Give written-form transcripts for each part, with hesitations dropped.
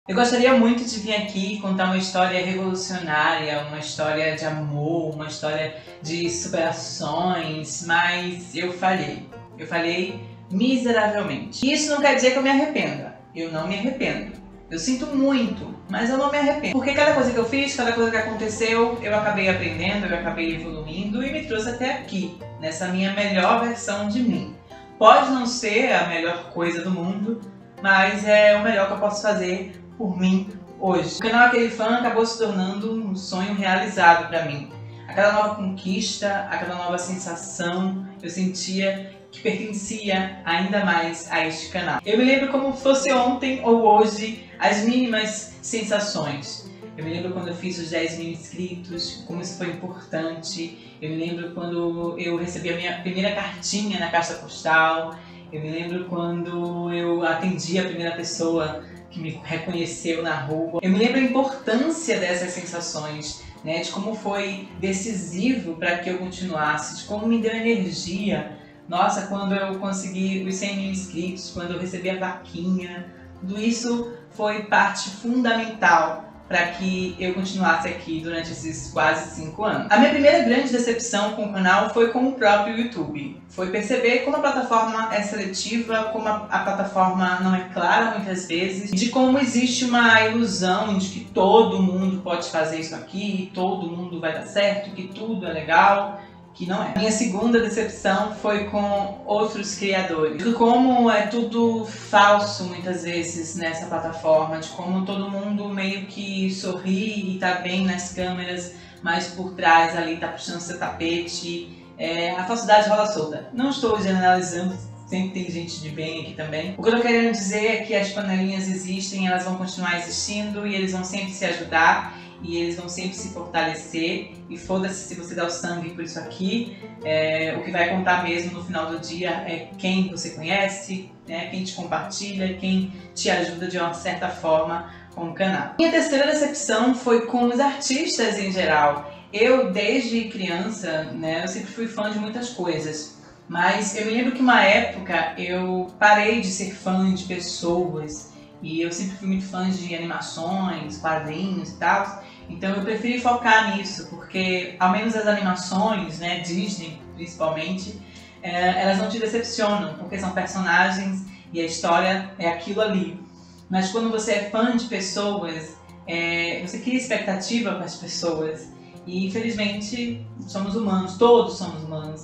Eu gostaria muito de vir aqui contar uma história revolucionária, uma história de amor, uma história de superações, mas eu falhei. Eu falhei miseravelmente. E isso não quer dizer que eu me arrependa. Eu não me arrependo. Eu sinto muito, mas eu não me arrependo. Porque cada coisa que eu fiz, cada coisa que aconteceu, eu acabei aprendendo, eu acabei evoluindo e me trouxe até aqui, nessa minha melhor versão de mim. Pode não ser a melhor coisa do mundo, mas é o melhor que eu posso fazer por mim hoje. O canal Aquele Fã acabou se tornando um sonho realizado para mim. Aquela nova conquista, aquela nova sensação, eu sentia que pertencia ainda mais a este canal. Eu me lembro como fosse ontem ou hoje as mínimas sensações. Eu me lembro quando eu fiz os 10 mil inscritos, como isso foi importante. Eu me lembro quando eu recebi a minha primeira cartinha na caixa postal. Eu me lembro quando eu atendi a primeira pessoa que me reconheceu na rua. Eu me lembro a importância dessas sensações, né, de como foi decisivo para que eu continuasse, de como me deu energia. Nossa, quando eu consegui os 100 mil inscritos, quando eu recebi a vaquinha, tudo isso foi parte fundamental para que eu continuasse aqui durante esses quase 5 anos. A minha primeira grande decepção com o canal foi com o próprio YouTube. Foi perceber como a plataforma é seletiva, como a plataforma não é clara muitas vezes, de como existe uma ilusão de que todo mundo pode fazer isso aqui, todo mundo vai dar certo, que tudo é legal. Que não é. Minha segunda decepção foi com outros criadores. De como é tudo falso muitas vezes nessa plataforma, de como todo mundo meio que sorri e tá bem nas câmeras, mas por trás ali tá puxando seu tapete. A falsidade rola solta. Não estou generalizando, sempre tem gente de bem aqui também. O que eu tô querendo dizer é que as panelinhas existem, elas vão continuar existindo e eles vão sempre se ajudar. E eles vão sempre se fortalecer, e foda-se se você dá o sangue por isso aqui, o que vai contar mesmo no final do dia é quem você conhece, né, quem te compartilha, quem te ajuda de uma certa forma com o canal. Minha terceira decepção foi com os artistas em geral. Eu, desde criança, né, eu sempre fui fã de muitas coisas, mas eu me lembro que uma época eu parei de ser fã de pessoas, e eu sempre fui muito fã de animações, quadrinhos e tal. Então eu preferi focar nisso, porque ao menos as animações, né, Disney principalmente, elas não te decepcionam, porque são personagens e a história é aquilo ali. Mas quando você é fã de pessoas, você cria expectativa para as pessoas. E infelizmente somos humanos, todos somos humanos.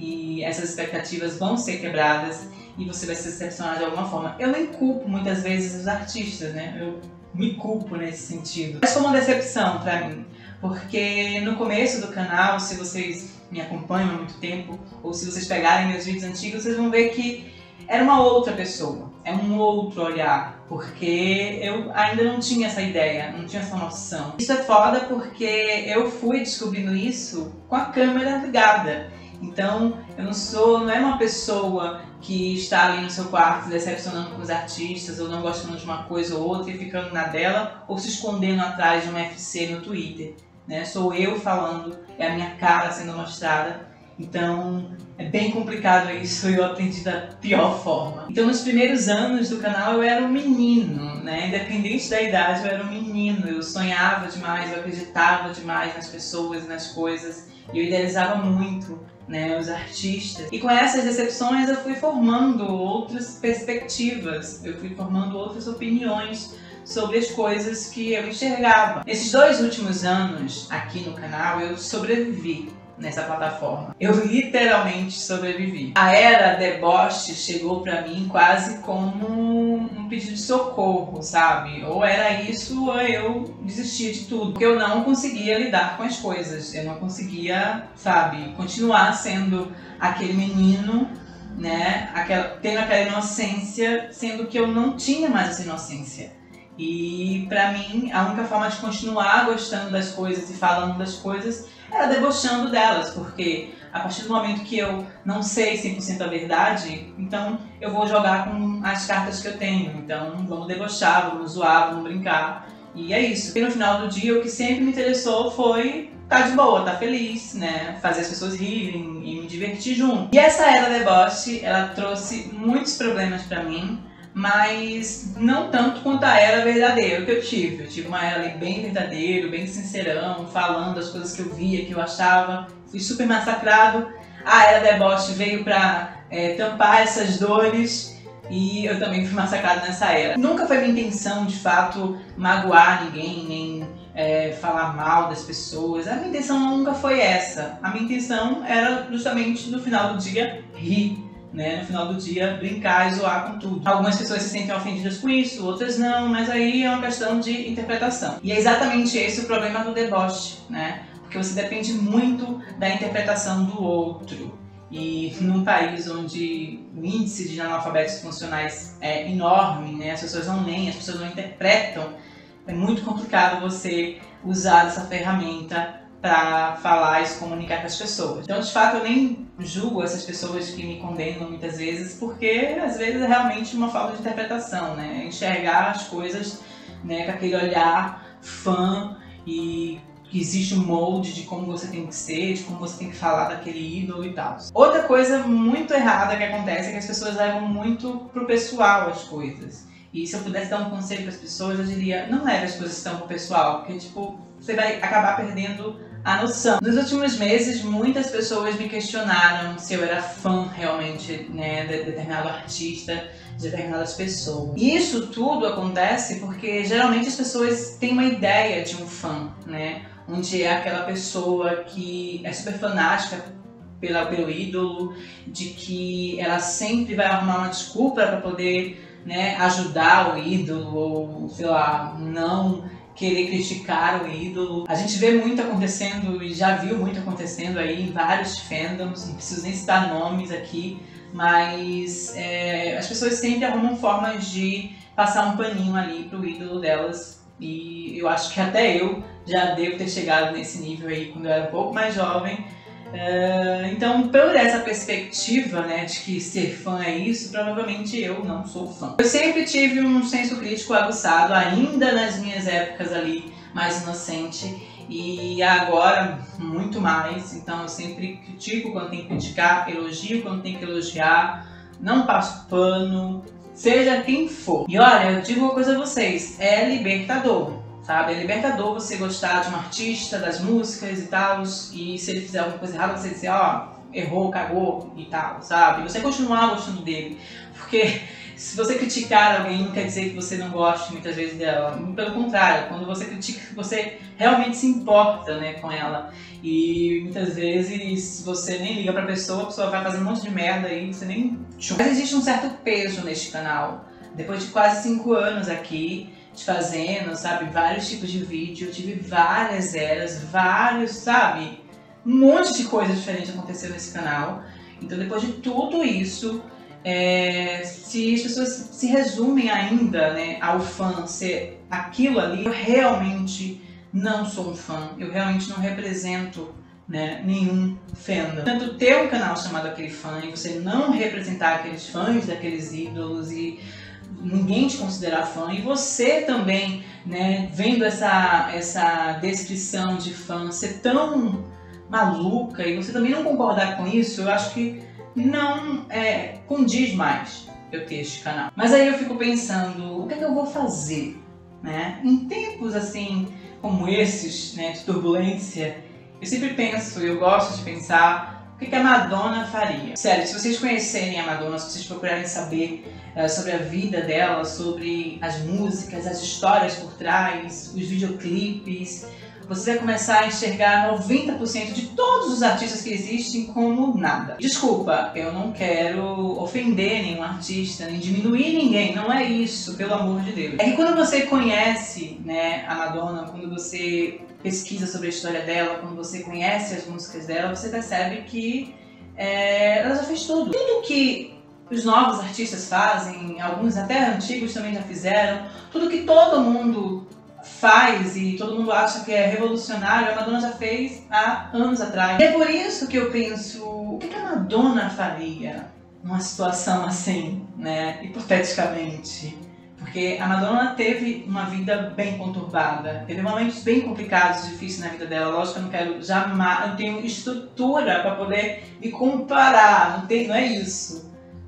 E essas expectativas vão ser quebradas e você vai se decepcionar de alguma forma. Eu nem culpo muitas vezes os artistas, né? Eu me culpo nesse sentido. Mas foi uma decepção pra mim, porque no começo do canal, se vocês me acompanham há muito tempo, ou se vocês pegarem meus vídeos antigos, vocês vão ver que era uma outra pessoa, é um outro olhar, porque eu ainda não tinha essa ideia, não tinha essa noção. Isso é foda porque eu fui descobrindo isso com a câmera ligada. Então, eu não é uma pessoa que está ali no seu quarto se decepcionando com os artistas, ou não gostando de uma coisa ou outra e ficando na dela, ou se escondendo atrás de um FC no Twitter, né? Sou eu falando, é a minha cara sendo mostrada. Então, é bem complicado isso e eu aprendi da pior forma. Então, nos primeiros anos do canal eu era um menino, né? Independente da idade, eu era um menino. Eu sonhava demais, eu acreditava demais nas pessoas, nas coisas. E eu idealizava muito, né, os artistas. E com essas decepções eu fui formando outras perspectivas, eu fui formando outras opiniões sobre as coisas que eu enxergava. Nesses 2 últimos anos aqui no canal eu sobrevivi nessa plataforma. Eu literalmente sobrevivi. A era deboche chegou pra mim quase como um pedido de socorro, sabe? Ou era isso ou eu desistia de tudo. Porque eu não conseguia lidar com as coisas. Eu não conseguia, sabe, continuar sendo aquele menino, né? Tendo aquela inocência, sendo que eu não tinha mais essa inocência. E pra mim, a única forma de continuar gostando das coisas e falando das coisas era debochando delas, porque a partir do momento que eu não sei 100% a verdade, então eu vou jogar com as cartas que eu tenho. Então vamos debochar, vamos zoar, vamos brincar. E é isso. E no final do dia o que sempre me interessou foi estar de boa, estar feliz, né? Fazer as pessoas rirem e me divertir junto. E essa era deboche, ela trouxe muitos problemas pra mim, mas não tanto quanto a era verdadeira que eu tive. Eu tive uma era ali bem verdadeiro, bem sincerão, falando as coisas que eu via, que eu achava. Fui super massacrado. A era deboche veio pra tampar essas dores e eu também fui massacrado nessa era. Nunca foi minha intenção, de fato, magoar ninguém, nem falar mal das pessoas. A minha intenção nunca foi essa. A minha intenção era justamente, no final do dia, rir. No final do dia, brincar e zoar com tudo. Algumas pessoas se sentem ofendidas com isso, outras não, mas aí é uma questão de interpretação. E é exatamente esse o problema do deboche, né? Porque você depende muito da interpretação do outro. E num país onde o índice de analfabetos funcionais é enorme, né? As pessoas não leem, as pessoas não interpretam, é muito complicado você usar essa ferramenta para falar e se comunicar com as pessoas. Então, de fato, eu nem julgo essas pessoas que me condenam muitas vezes, porque às vezes é realmente uma falta de interpretação, né? Enxergar as coisas, né, com aquele olhar fã e que existe um molde de como você tem que ser, de como você tem que falar daquele ídolo e tal. Outra coisa muito errada que acontece é que as pessoas levam muito pro pessoal as coisas. E se eu pudesse dar um conselho para as pessoas, eu diria, não leve as coisas tão pro pessoal, porque tipo, você vai acabar perdendo a noção. Nos últimos meses, muitas pessoas me questionaram se eu era fã realmente, né, de determinado artista, de determinadas pessoas. E isso tudo acontece porque geralmente as pessoas têm uma ideia de um fã, né, onde é aquela pessoa que é super fanática pelo ídolo, de que ela sempre vai arrumar uma desculpa para poder, né, ajudar o ídolo, ou sei lá, não querer criticar o ídolo. A gente vê muito acontecendo e já viu muito acontecendo aí em vários fandoms, não preciso nem citar nomes aqui, mas as pessoas sempre arrumam formas de passar um paninho ali pro ídolo delas, e eu acho que até eu já devo ter chegado nesse nível aí quando eu era um pouco mais jovem. Então, por essa perspectiva, né, de que ser fã é isso, provavelmente eu não sou fã. Eu sempre tive um senso crítico aguçado, ainda nas minhas épocas ali mais inocente, e agora muito mais. Então eu sempre critico quando tem que criticar, elogio quando tem que elogiar, não passo pano, seja quem for. E olha, eu digo uma coisa a vocês, é libertador. Sabe? É libertador você gostar de um artista, das músicas e tal, e se ele fizer alguma coisa errada, você dizer, ó, errou, cagou e tal, sabe? E você continuar gostando dele. Porque se você criticar alguém, não quer dizer que você não goste muitas vezes dela. Pelo contrário, quando você critica, você realmente se importa, né, com ela. E muitas vezes você nem liga pra pessoa, a pessoa vai fazer um monte de merda aí, você nem... Mas existe um certo peso neste canal. Depois de quase 5 anos aqui, fazendo, sabe, vários tipos de vídeo, eu tive várias eras, sabe, um monte de coisa diferente aconteceu nesse canal. Então depois de tudo isso, se as pessoas se resumem ainda, né, ao fã ser aquilo ali, eu realmente não sou um fã, eu realmente não represento, né, nenhum fandom. Tanto ter um canal chamado Aquele Fã e você não representar aqueles fãs daqueles ídolos e ninguém te considerar fã, e você também, né, vendo essa descrição de fã ser tão maluca e você também não concordar com isso, eu acho que não condiz mais eu ter este canal. Mas aí eu fico pensando, o que é que eu vou fazer, né? Em tempos assim como esses, né, de turbulência, eu sempre penso, eu gosto de pensar, o que a Madonna faria? Sério, se vocês conhecerem a Madonna, se vocês procurarem saber sobre a vida dela, sobre as músicas, as histórias por trás, os videoclipes, você vai começar a enxergar 90% de todos os artistas que existem como nada. Desculpa, eu não quero ofender nenhum artista, nem diminuir ninguém, não é isso, pelo amor de Deus. É que quando você conhece, né, a Madonna, quando você pesquisa sobre a história dela, quando você conhece as músicas dela, você percebe que ela já fez tudo. Tudo que os novos artistas fazem, alguns até antigos também já fizeram, tudo que todo mundo faz e todo mundo acha que é revolucionário, a Madonna já fez há anos atrás. E é por isso que eu penso, o que a Madonna faria numa situação assim, né, hipoteticamente? Porque a Madonna teve uma vida bem conturbada, teve momentos bem complicados, difíceis na vida dela. Lógico que eu não quero jamais, eu não tenho estrutura para poder me comparar, não é isso.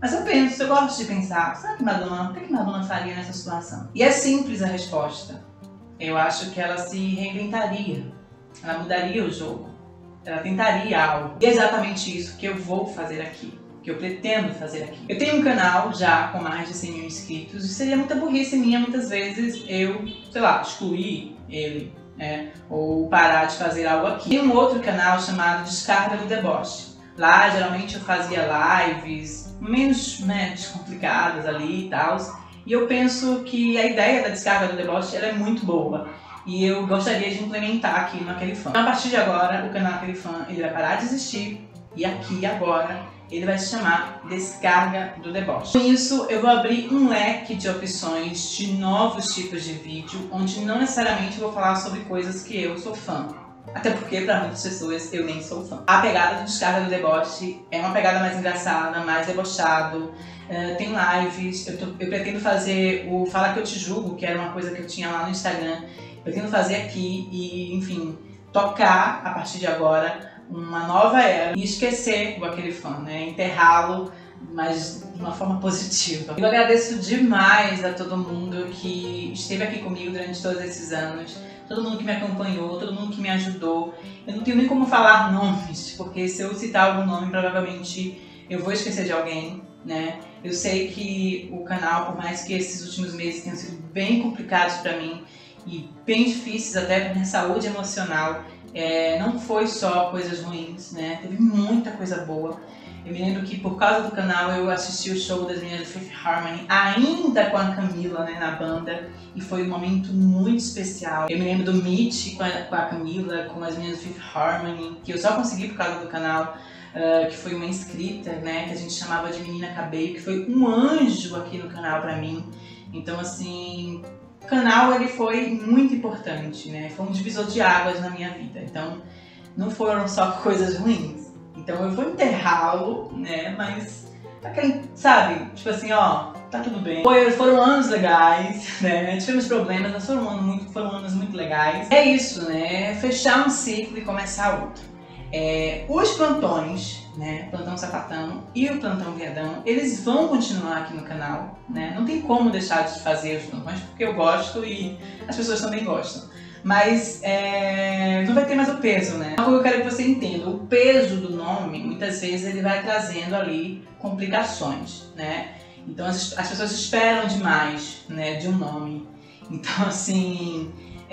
Mas eu gosto de pensar, o que Madonna faria nessa situação? E é simples a resposta. Eu acho que ela se reinventaria, ela mudaria o jogo, ela tentaria algo. E é exatamente isso que eu vou fazer aqui, que eu pretendo fazer aqui. Eu tenho um canal já com mais de 100 mil inscritos e seria muita burrice minha muitas vezes eu, sei lá, excluir ele, ou parar de fazer algo aqui. Tem um outro canal chamado Descarga do Deboche. Lá geralmente eu fazia lives menos descomplicadas ali e tal. E eu penso que a ideia da Descarga do Deboche ela é muito boa. E eu gostaria de implementar aqui no Aquele Fã. Então, a partir de agora, o canal Aquele Fã ele vai parar de existir. E aqui agora ele vai se chamar Descarga do Deboche. Com isso, eu vou abrir um leque de opções de novos tipos de vídeo, onde não necessariamente eu vou falar sobre coisas que eu sou fã. Até porque, para muitas pessoas, eu nem sou fã. A pegada do Descarga do Deboche é uma pegada mais engraçada, mais debochado. Tem lives, eu pretendo fazer o Fala Que Eu Te Julgo, que era uma coisa que eu tinha lá no Instagram. Eu pretendo fazer aqui e, enfim, tocar, a partir de agora, uma nova era e esquecer o Aquele Fã, enterrá-lo, mas de uma forma positiva. Eu agradeço demais a todo mundo que esteve aqui comigo durante todos esses anos, todo mundo que me acompanhou, todo mundo que me ajudou. Eu não tenho nem como falar nomes, porque se eu citar algum nome, provavelmente eu vou esquecer de alguém, Eu sei que o canal, por mais que esses últimos meses tenham sido bem complicados para mim e bem difíceis até para minha saúde emocional, não foi só coisas ruins, Teve muita coisa boa. Eu me lembro que por causa do canal eu assisti o show das meninas do Fifth Harmony, ainda com a Camila, na banda, e foi um momento muito especial. Eu me lembro do meet com a Camila, com as meninas do Fifth Harmony, que eu só consegui por causa do canal, que foi uma inscrita, que a gente chamava de Menina Cabello, que foi um anjo aqui no canal pra mim. Então, assim, o canal ele foi muito importante, Foi um divisor de águas na minha vida. Então, não foram só coisas ruins. Então eu vou enterrá-lo, mas sabe, tipo assim, tá tudo bem. Foram anos legais, tivemos problemas, mas foram anos muito legais. É isso, fechar um ciclo e começar outro. Os plantões, Plantão Sapatão e o Plantão Viadão, eles vão continuar aqui no canal, Não tem como deixar de fazer os plantões, porque eu gosto e as pessoas também gostam. Mas não vai ter mais o peso, Uma coisa que eu quero que você entenda, o peso do nome, muitas vezes ele vai trazendo ali complicações, Então as pessoas esperam demais, de um nome. Então assim,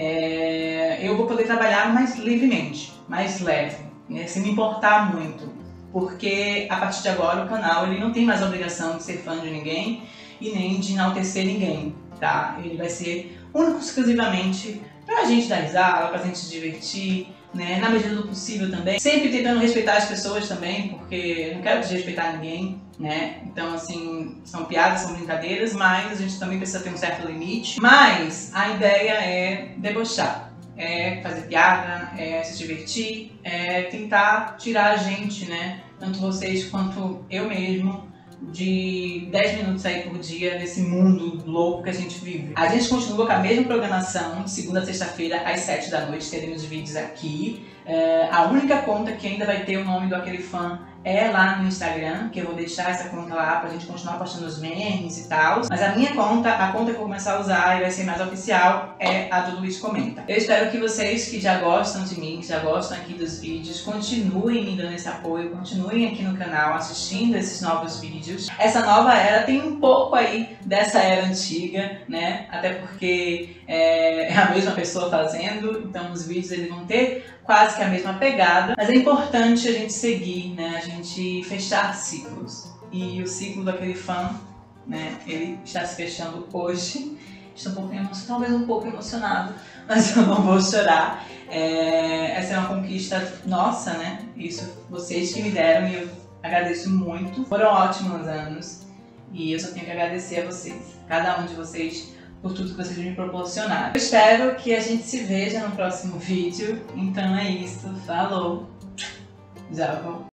eu vou poder trabalhar mais livremente, mais leve, sem me importar muito. Porque a partir de agora o canal ele não tem mais a obrigação de ser fã de ninguém e nem de enaltecer ninguém, tá? Ele vai ser único e exclusivamente pra gente dar risada, pra gente se divertir, na medida do possível também. Sempre tentando respeitar as pessoas também, porque eu não quero desrespeitar ninguém, Então, assim, são piadas, são brincadeiras, mas a gente também precisa ter um certo limite. Mas a ideia é debochar, é fazer piada, é se divertir, é tentar tirar a gente, Tanto vocês quanto eu mesmo, de 10 minutos aí por dia nesse mundo louco que a gente vive. A gente continua com a mesma programação, de segunda a sexta-feira às 7 da noite, teremos vídeos aqui. A única conta que ainda vai ter o nome do Aquele Fã é lá no Instagram, que eu vou deixar essa conta lá pra gente continuar postando os memes e tal. Mas a minha conta, a conta que eu vou começar a usar e vai ser mais oficial, é a do Luiz Comenta. Eu espero que vocês que já gostam de mim, que já gostam aqui dos vídeos, continuem me dando esse apoio, continuem aqui no canal assistindo esses novos vídeos. Essa nova era tem um pouco aí dessa era antiga, Até porque é a mesma pessoa fazendo, então os vídeos eles vão ter quase que a mesma pegada, mas é importante a gente seguir, a gente fechar ciclos. E o ciclo do Aquele Fã, ele está se fechando hoje. Estou talvez um pouco emocionado, mas eu não vou chorar. Essa é uma conquista nossa, Isso vocês que me deram e eu agradeço muito. Foram ótimos anos e eu só tenho que agradecer a vocês, cada um de vocês, por tudo que vocês me proporcionaram. Eu espero que a gente se veja no próximo vídeo. Então é isso. Falou! Já vou.